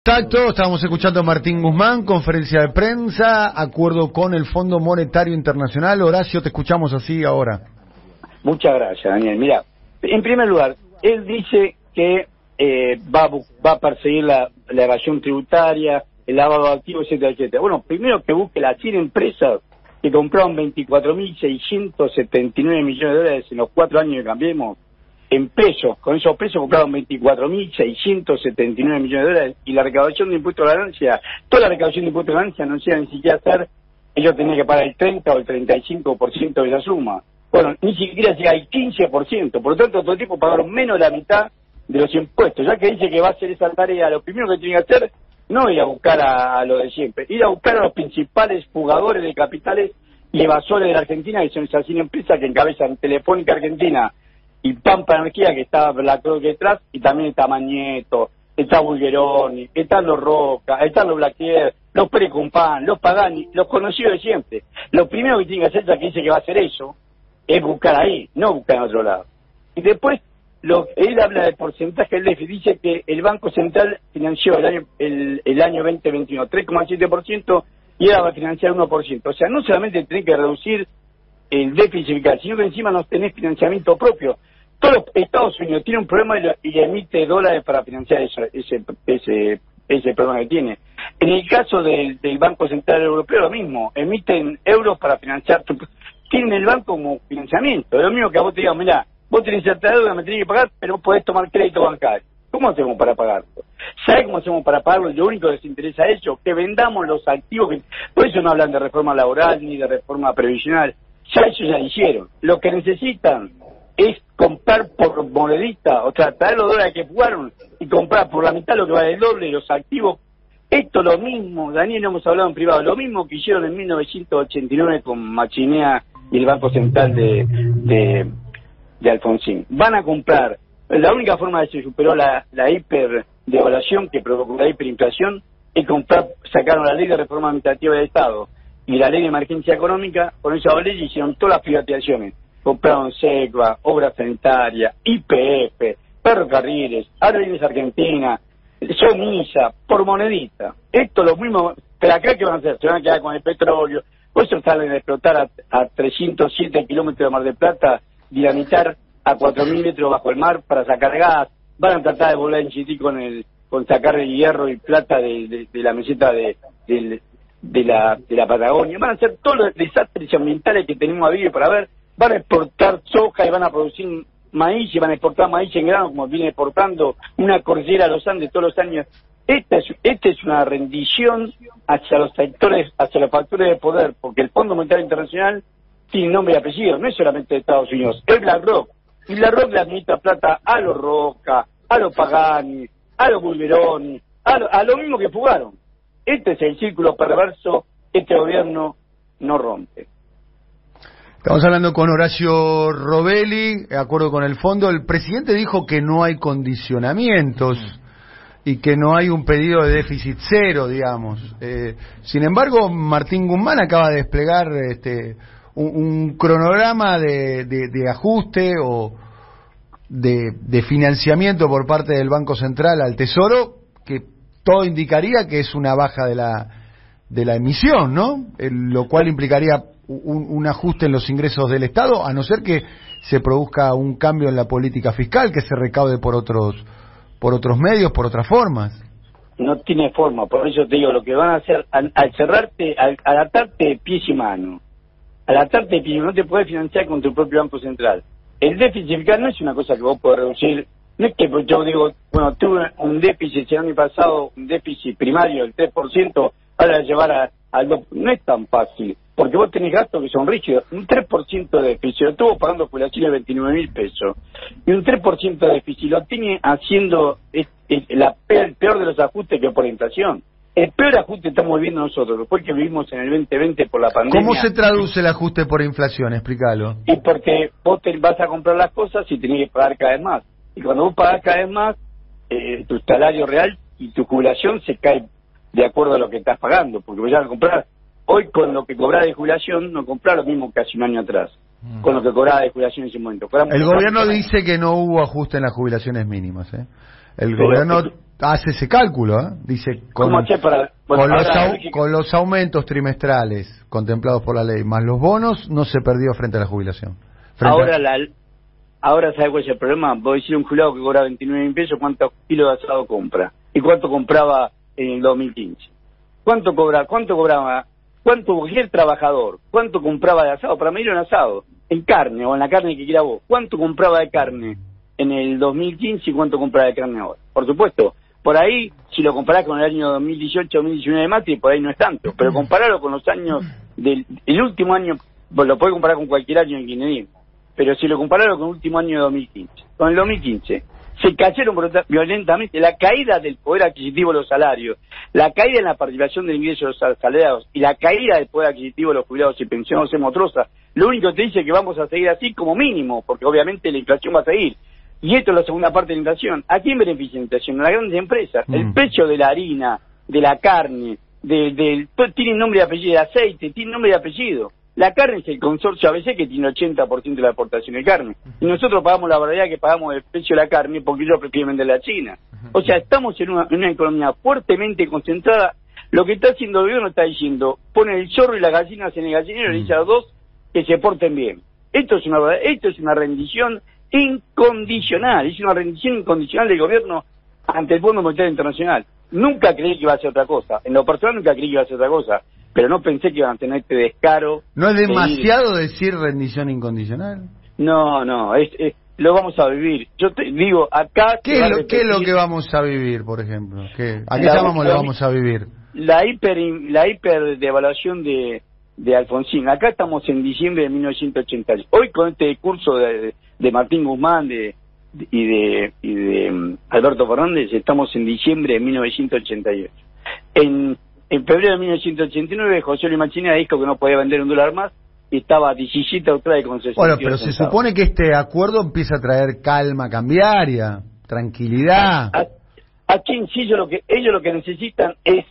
Exacto, estábamos escuchando a Martín Guzmán, conferencia de prensa, acuerdo con el Fondo Monetario Internacional. Horacio, te escuchamos así ahora. Muchas gracias, Daniel. Mira, en primer lugar, él dice que va a perseguir la evasión tributaria, el lavado de activos, etcétera, etcétera. Bueno, primero que busque las 100 empresas que compraron 24.679 millones de dólares en los 4 años que cambiemos, en pesos. Con esos pesos compraron 24.679 millones de dólares, y la recaudación de impuestos a la ganancia, toda la recaudación de impuestos a la ganancia no llega ni siquiera a ser, ellos tenían que pagar el 30 o el 35% de esa suma. Bueno, ni siquiera llega al 15%, por lo tanto todo el tiempo pagaron menos de la mitad de los impuestos. Ya que dice que va a hacer esa tarea, lo primero que tiene que hacer no ir a buscar a lo de siempre, ir a buscar a los principales fugadores de capitales y evasores de la Argentina, que son esas 100 empresas que encabezan Telefónica Argentina y Pampa Energía, que está BlackRock detrás, y también está Magneto, está Bulgeroni, están los Roca, están los Blaquier, los Pérez Compán, los Pagani, los conocidos de siempre. Lo primero que tiene que hacer, ya que dice que va a hacer eso, es buscar ahí, no buscar en otro lado. Y después, él habla del porcentaje del déficit, dice que el Banco Central financió el año 2021 3,7%, y ahora va a financiar 1%. O sea, no solamente tenés que reducir el déficit fiscal, sino que encima no tenés financiamiento propio. Todos los Estados Unidos tienen un problema y emite dólares para financiar ese problema que tiene. En el caso del Banco Central Europeo, lo mismo, emiten euros para financiar, tienen el banco como financiamiento. Es lo mismo que a vos te digan, mirá, vos tenés cierta deuda, me tenés que pagar, pero vos podés tomar crédito bancario. ¿Cómo hacemos para pagarlo? ¿Sabés cómo hacemos para pagarlo? Lo único que les interesa a ellos, que vendamos los activos, por eso no hablan de reforma laboral ni de reforma previsional. Ya ellos ya hicieron. Lo que necesitan es comprar por monedita, o sea, traer los dólares que jugaron y comprar por la mitad lo que vale el doble de los activos. Esto lo mismo, Daniel, hemos hablado en privado, lo mismo que hicieron en 1989 con Machinea y el Banco Central de Alfonsín. Van a comprar, la única forma de que se superó la hiperdevaluación que provocó la hiperinflación es comprar, sacaron la ley de reforma administrativa del Estado y la ley de emergencia económica. Con esa ley hicieron todas las privatizaciones, compraron SECVA, Obras Sanitarias, YPF, Ferrocarriles, Aerolíneas Argentinas, Somisa, por monedita. Esto lo mismo, pero acá ¿qué van a hacer? Se van a quedar con el petróleo, por eso salen a explotar a 307 kilómetros de Mar del Plata, dinamitar a 4.000 metros bajo el mar para sacar gas, van a tratar de volver a insistir con sacar el hierro y plata de la meseta de la Patagonia, van a hacer todos los desastres ambientales que tenemos a vivir para ver, van a exportar soja y van a producir maíz y van a exportar maíz en grano como viene exportando una cordillera a los Andes todos los años. Esta es una rendición hacia los sectores, hacia los factores de poder, porque el Fondo Monetario Internacional tiene nombre y apellido, no es solamente de Estados Unidos, es BlackRock, y BlackRock le administra plata a los Roca, a los Pagani, a los Bulgeroni, a lo mismo que fugaron. Este es el círculo perverso que este gobierno no rompe. Estamos hablando con Horacio Robelli, de acuerdo con el fondo. El presidente dijo que no hay condicionamientos y que no hay un pedido de déficit cero, digamos. Sin embargo, Martín Guzmán acaba de desplegar un cronograma de ajuste o de financiamiento por parte del Banco Central al Tesoro, que todo indicaría que es una baja de la emisión, ¿no? Lo cual implicaría un ajuste en los ingresos del Estado, a no ser que se produzca un cambio en la política fiscal, que se recaude por otros medios, por otras formas. No tiene forma, por eso te digo, lo que van a hacer, al cerrarte, al atarte de pies y manos, no te puedes financiar con tu propio Banco Central. El déficit fiscal no es una cosa que vos podés reducir, no es que yo digo, bueno, tuve un déficit el año pasado, un déficit primario del 3%, ahora llevar al 2%, no es tan fácil, porque vos tenés gastos que son rígidos. Un 3% de déficit, lo estuvo pagando jubilaciones de 29.000 pesos, y un 3% de déficit lo tiene haciendo el peor de los ajustes que por inflación. El peor ajuste estamos viviendo nosotros, después que vivimos en el 2020 por la pandemia. ¿Cómo se traduce el ajuste por inflación? Explícalo. Y porque vos vas a comprar las cosas y tenés que pagar cada vez más. Y cuando vos pagás cada vez más, tu salario real y tu jubilación se cae de acuerdo a lo que estás pagando, porque vos ya vas a comprar. Hoy con lo que cobrás de jubilación no comprás lo mismo que hace un año atrás, con lo que cobrás de jubilación en ese momento. El gobierno dice que no hubo ajuste en las jubilaciones mínimas, El gobierno hace ese cálculo, dice con los aumentos trimestrales contemplados por la ley más los bonos no se perdió frente a la jubilación. Ahora ¿sabes cuál es el problema? Vos decís un jubilado que cobra 29.000 pesos, ¿cuántos kilos de asado compra? ¿Y cuánto compraba en el 2015? ¿Cuánto cobraba? ¿Cuánto cualquier trabajador? ¿Cuánto compraba de asado? Para medir un asado, en carne o en la carne que quiera vos. ¿Cuánto compraba de carne en el 2015 y cuánto compraba de carne ahora? Por supuesto, por ahí, si lo comparás con el año 2018-2019 de Macri, por ahí no es tanto, pero compararlo con los años el último año, pues lo podés comparar con cualquier año en kirchnerismo, pero si lo compararon con el último año de 2015, con el 2015, se cayeron violentamente la caída del poder adquisitivo de los salarios, la caída en la participación del ingreso de los salariados y la caída del poder adquisitivo de los jubilados y pensionados en Motrosa. Lo único que te dice es que vamos a seguir así como mínimo, porque obviamente la inflación va a seguir. Y esto es la segunda parte de la inflación. ¿A quién beneficia la inflación? A las grandes empresas. El precio de la harina, de la carne, tiene nombre y apellido, de aceite, tiene nombre y apellido. La carne es el consorcio ABC que tiene 80% de la exportación de carne. Y nosotros pagamos la barbaridad que pagamos el precio de la carne porque ellos prefieren venderla a China. O sea, estamos en una economía fuertemente concentrada. Lo que está haciendo el gobierno está diciendo, pone el zorro y las gallinas en el gallinero y le dice a los dos que se porten bien. Esto es una rendición incondicional, es una rendición incondicional del gobierno ante el Fondo Monetario Internacional. Nunca creí que iba a ser otra cosa, en lo personal nunca creí que iba a ser otra cosa, pero no pensé que iban a tener este descaro. ¿No es demasiado decir rendición incondicional? No, lo vamos a vivir. Yo te digo, acá... ¿Qué es lo que vamos a vivir, por ejemplo? ¿A qué llamamos lo vamos a vivir? La hiper devaluación de Alfonsín. Acá estamos en diciembre de 1988. Hoy con este discurso de Martín Guzmán y de Alberto Fernández, estamos en diciembre de 1988. En febrero de 1989, José Luis Machinera dijo que no podía vender $1 más y estaba a 17 australes con 60. Bueno, pero se supone que este acuerdo empieza a traer calma cambiaria, tranquilidad. Aquí sí, ellos lo que necesitan es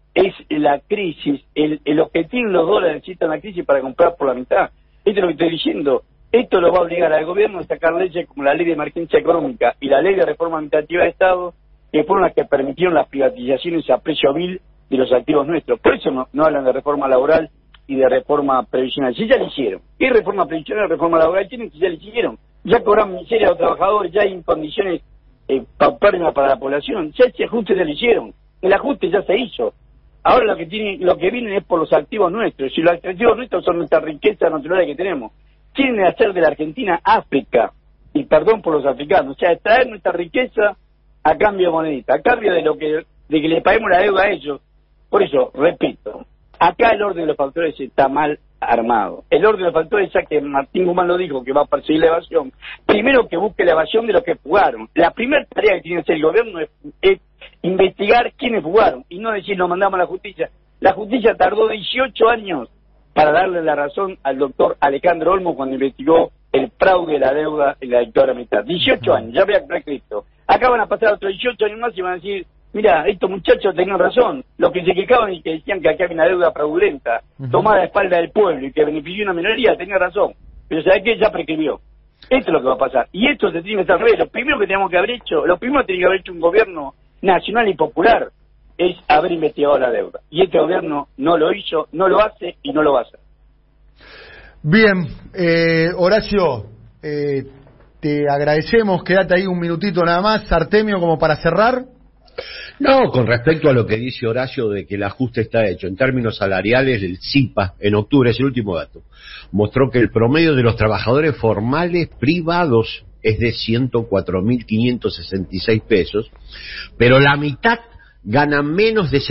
la crisis, lo que tienen los dólares necesitan la crisis para comprar por la mitad. Esto es lo que estoy diciendo. Esto lo va a obligar al gobierno a sacar leyes como la ley de emergencia económica y la ley de reforma administrativa de Estado, que fueron las que permitieron las privatizaciones a precio vil de los activos nuestros. Por eso no hablan de reforma laboral y de reforma previsional. Si ya lo hicieron. ¿Qué reforma previsional, reforma laboral tienen? Si ya lo hicieron. Ya cobran miseria a los trabajadores, ya hay en condiciones paupérrimas para la población. Ya ese ajuste ya lo hicieron. El ajuste ya se hizo. Ahora lo que vienen es por los activos nuestros. Si los activos nuestros son nuestra riqueza natural que tenemos. Quieren hacer de la Argentina África, y perdón por los africanos, o sea, traer nuestra riqueza a cambio de monedita, a cambio de que le paguemos la deuda a ellos. Por eso, repito, acá el orden de los factores está mal armado. El orden de los factores, ya que Martín Guzmán lo dijo, que va a perseguir la evasión, primero que busque la evasión de los que fugaron. La primera tarea que tiene que hacer el gobierno es investigar quiénes fugaron, y no decir, lo mandamos a la justicia. La justicia tardó 18 años para darle la razón al doctor Alejandro Olmo cuando investigó el fraude de la deuda en la dictadura militar. 18 años, ya había prescrito. Acá van a pasar otros 18 años más y van a decir, mira, estos muchachos tenían razón, los que se quejaban y que decían que acá había una deuda fraudulenta, tomada a espalda del pueblo y que benefició a una minoría, tenían razón. Pero ¿sabes qué? Ya prescribió. Esto es lo que va a pasar. Y esto se tiene que hacer al revés. Lo primero que tenemos que haber hecho, lo primero que tiene que haber hecho un gobierno nacional y popular es haber investigado la deuda. Y este gobierno no lo hizo, no lo hace y no lo va a hacer. Bien, Horacio, te agradecemos, quédate ahí un minutito nada más. Artemio, como para cerrar. No, con respecto a lo que dice Horacio de que el ajuste está hecho, en términos salariales, el CIPA en octubre, es el último dato, mostró que el promedio de los trabajadores formales privados es de 104.566 pesos, pero la mitad gana menos de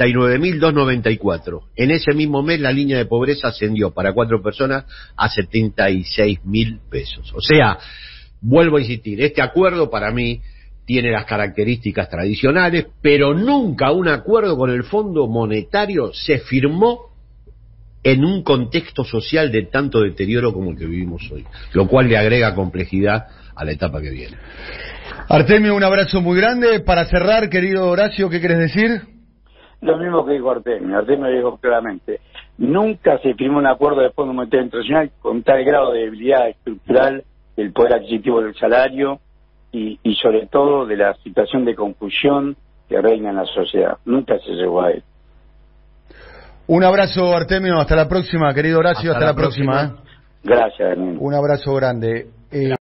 79.294. En ese mismo mes la línea de pobreza ascendió para 4 personas a 76.000 pesos. O sea, vuelvo a insistir, este acuerdo para mí tiene las características tradicionales, pero nunca un acuerdo con el Fondo Monetario se firmó en un contexto social de tanto deterioro como el que vivimos hoy, lo cual le agrega complejidad a la etapa que viene. Artemio, un abrazo muy grande. Para cerrar, querido Horacio, ¿qué querés decir? Lo mismo que dijo Artemio. Artemio dijo claramente, nunca se firmó un acuerdo del Fondo Monetario Internacional con tal grado de debilidad estructural del poder adquisitivo del salario y sobre todo de la situación de confusión que reina en la sociedad. Nunca se llegó a él. Un abrazo, Artemio, hasta la próxima, querido Horacio, hasta la próxima. Gracias, Daniel. Un abrazo grande.